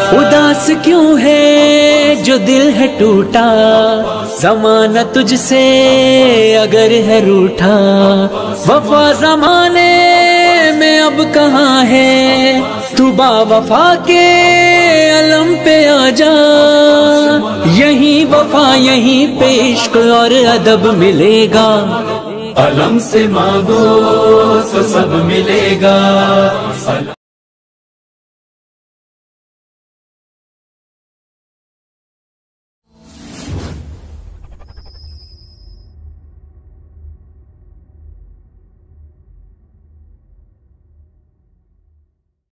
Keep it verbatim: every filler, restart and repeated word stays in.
उदास क्यों है जो दिल है टूटा, ज़माना तुझसे अगर है रूठा। वफा ज़माने में अब कहाँ है, तू बावफा के अलम पे आ जा। यहीं वफा यहीं पे इश्क और अदब मिलेगा, अलम से मांगो तो सब मिलेगा।